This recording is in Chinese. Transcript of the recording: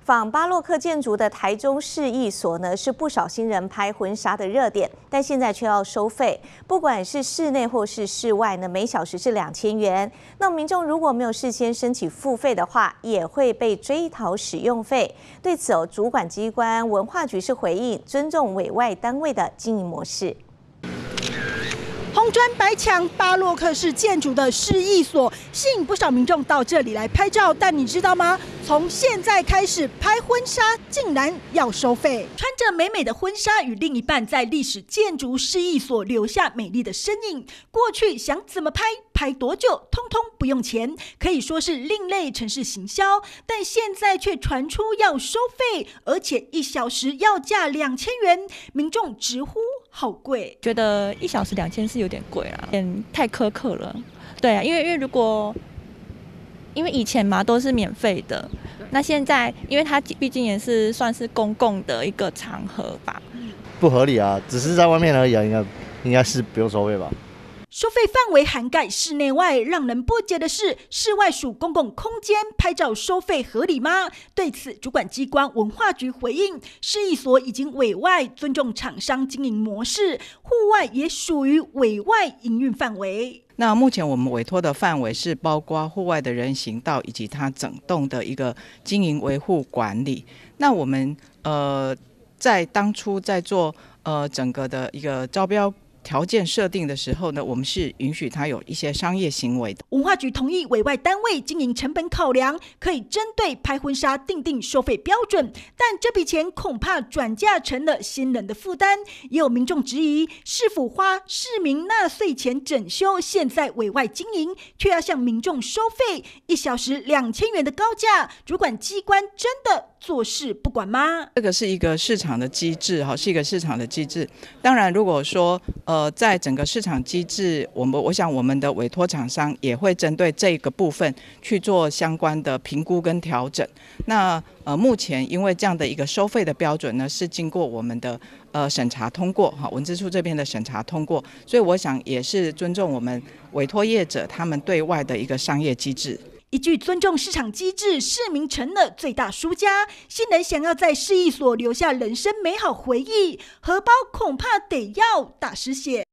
仿巴洛克建筑的台中市役所呢，是不少新人拍婚纱的热点，但现在却要收费，不管是室内或是室外呢，每小时是2000元。那民众如果没有事先申请付费的话，也会被追讨使用费。对此主管机关文化局是回应，尊重委外单位的经营模式。 红砖白墙、巴洛克式建筑的市役所，吸引不少民众到这里来拍照。但你知道吗？从现在开始拍婚纱，竟然要收费。穿着美美的婚纱，与另一半在历史建筑市役所留下美丽的身影。过去想怎么拍，拍多久，通通不用钱，可以说是另类城市行销。但现在却传出要收费，而且1小时要价2000元，民众直呼好贵。 觉得1小时2000是有点贵啦，太苛刻了。对啊，因为以前嘛都是免费的，那现在因为它毕竟也是算是公共的一个场合吧， 不合理啊，只是在外面而已啊，应该是不用收费吧。 收费范围涵盖室内外，让人不解的是，室外属公共空间，拍照收费合理吗？对此，主管机关文化局回应，市役所已经委外，尊重厂商经营模式，户外也属于委外营运范围。 那目前我们委托的范围是包括户外的人行道以及它整栋的一个经营维护管理。那我们在当初在做整个的一个招标条件设定的时候呢，我们是允许它有一些商业行为的。 文化局同意委外单位经营成本考量，可以针对拍婚纱订定收费标准，但这笔钱恐怕转嫁成了新人的负担。也有民众质疑，市府花市民纳税钱整修，现在委外经营，却要向民众收费1小时2000元的高价，主管机关真的做事不管吗？ 这个是一个市场的机制，是一个市场的机制。当然，如果说在整个市场机制，我想我们的委托厂商也会针对这个部分去做相关的评估跟调整。那目前因为这样的一个收费的标准呢，是经过我们的审查通过，文资处这边的审查通过，所以我想也是尊重我们委托业者他们对外的一个商业机制。 一句尊重市场机制，市民成了最大输家。新人想要在市役所留下人生美好回忆，荷包恐怕得要大失血。